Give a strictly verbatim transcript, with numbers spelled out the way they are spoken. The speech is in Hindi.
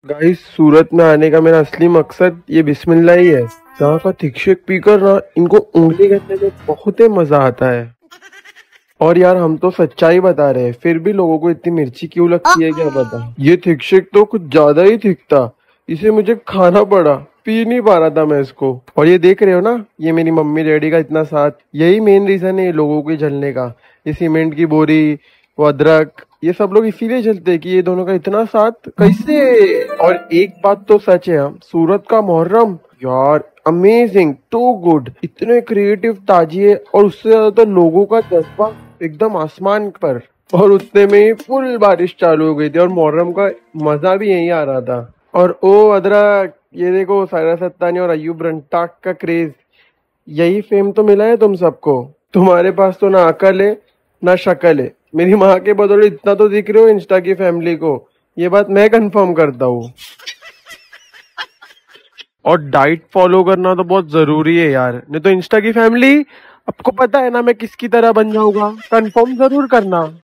गाइस, सूरत में आने का मेरा असली मकसद ये बिस्मिल्लाह ही है। यहाँ का थिक शेक पीकर ना इनको उंगली करने में बहुत ही मजा आता है। और यार, हम तो सच्चाई बता रहे हैं, फिर भी लोगों को इतनी मिर्ची क्यों लगती है क्या पता। ये थिक शेक तो कुछ ज्यादा ही थिक था, इसे मुझे खाना पड़ा, पी नहीं पा रहा था मैं इसको। और ये देख रहे हो ना, ये मेरी मम्मी डैडी का इतना साथ, यही मेन रीजन है लोगों के जलने का। ये सीमेंट की बोरी, वो अदरक, ये सब लोग इसीलिए जलते हैं कि ये दोनों का इतना साथ कैसे। और एक बात तो सच है, हम सूरत का मुहर्रम यार अमेजिंग, टू गुड, इतने क्रिएटिव ताजिए और उससे ज्यादा तो लोगों का जज्बा एकदम आसमान पर। और उतने में ही फुल बारिश चालू हो गई थी और मुहर्रम का मजा भी यही आ रहा था। और ओ अदरक, ये देखो सायरा सत्तानी और अयूब रंटाक का क्रेज, यही फेम तो मिला है तुम सबको। तुम्हारे पास तो ना अकल है ना शक्ल है, मेरी माँ के बदौलत इतना तो दिख रहे हो इंस्टा की फैमिली को, ये बात मैं कंफर्म करता हूँ। और डाइट फॉलो करना तो बहुत जरूरी है यार, नहीं तो इंस्टा की फैमिली, आपको पता है ना मैं किसकी तरह बन जाऊंगा, कंफर्म जरूर करना।